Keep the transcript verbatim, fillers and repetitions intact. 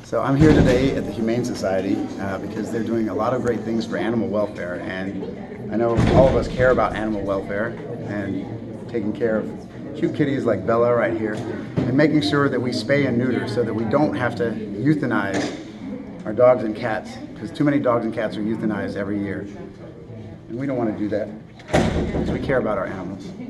So I'm here today at the Humane Society uh, because they're doing a lot of great things for animal welfare, and I know all of us care about animal welfare and taking care of cute kitties like Bella right here, and making sure that we spay and neuter so that we don't have to euthanize our dogs and cats, because too many dogs and cats are euthanized every year, and we don't want to do that because we care about our animals.